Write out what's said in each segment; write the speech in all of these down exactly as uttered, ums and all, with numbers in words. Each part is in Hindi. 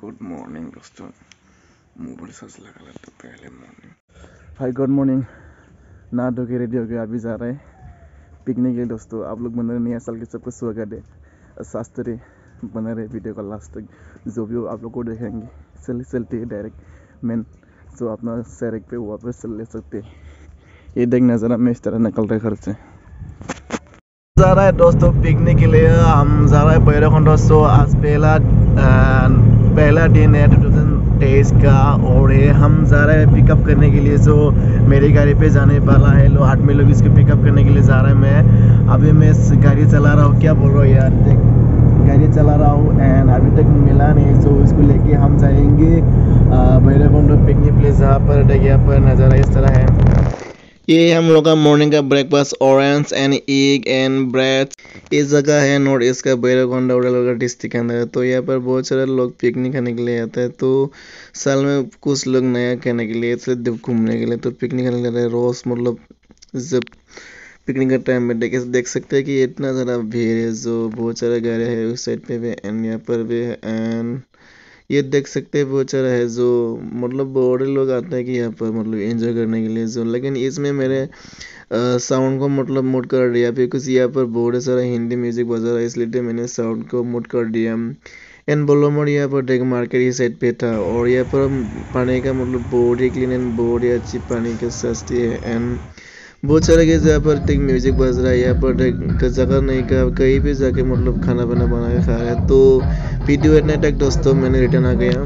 गुड मॉर्निंग दोस्तों, मोबाइल सर्च लगा लेते तो पहले मॉर्निंग। Hi good morning. ना धो के रेडी हो गया, अभी जा रहे हैं पिकनिक के दोस्तों। आप लोग बना रहे नया साल के सबको स्वागत है। शास्त्री बना रहे वीडियो का लास्ट तक, जो भी आप लोग को देखेंगे चल चलते है डायरेक्ट मेन जो अपना सड़क पे वापस चल ले सकते हैं। ये देख नज़ारा में इस तरह निकल रहे घर से जा रहा है दोस्तों पिकनिक के लिए। हम जा रहे हैं भैरवकुंड। सो आज पहला पहला दिन है दो हज़ार तेईस का और ये हम जा रहे हैं पिकअप करने के लिए। जो मेरी गाड़ी पे जाने वाला है, लोग आदमी लोग इसको पिकअप करने के लिए जा रहा है। मैं अभी मैं गाड़ी चला रहा हूँ, क्या बोल रहा हूँ यार, देख गाड़ी चला रहा हूँ एंड अभी तक मिला नहीं। सो इसको लेके हम जाएंगे भैरवकुंड पिकनिक प्लेस, जहाँ पर देखिए पर नज़ारा इस तरह है। ये हम लोग का मॉर्निंग का breakfast orange and egg and bread. इस जगह है नॉर्थ ईस्ट का भैरवकुंड उदलगुरी डिस्ट्रिक्ट के अंदर। तो यहाँ पर बहुत सारे लोग पिकनिक खाने के लिए आते हैं। तो साल में कुछ लोग नया खाने के लिए, घूमने के लिए, तो पिकनिक खाने के लिए रोज मतलब जब पिकनिक का टाइम में देख देख सकते हैं कि इतना ज़्यादा भीड़ है। जो बहुत सारे गाड़ी है उस साइड पे भी एंड यहाँ पर भी है एंड ये देख सकते हैं बहुत सारा है जो मतलब बहुत लोग आते हैं कि यहाँ पर मतलब एंजॉय करने के लिए। जो लेकिन इसमें मेरे साउंड को मतलब म्यूट कर दिया बिकॉज यहाँ पर बहुत सारा हिंदी म्यूजिक बजा रहा है, इसलिए मैंने साउंड को म्यूट कर दिया। एंड बोलो मोर यहाँ पर देख मार्केट ही साइड पे था और यहाँ पर पानी का मतलब बहुत ही क्लीन एंड बहुत ही अच्छी पानी की सस्ती है एंड बहुत सारे के जहाँ पर देख म्यूजिक बज रहा है। यहाँ पर देख जगह नहीं का कहीं भी जाके मतलब खाना बना बना के खा रहा है। तो वीडियो इतने तक दोस्तों, मैंने रिटर्न आ गया,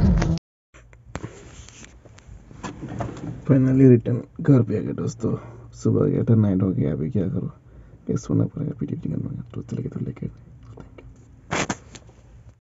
फाइनली रिटर्न घर पे आ गया दोस्तों। सुबह गया था, नाइट हो गया, अभी क्या करूँ, सोना पड़ेगा, वीडियो करना, तो चले तो लेके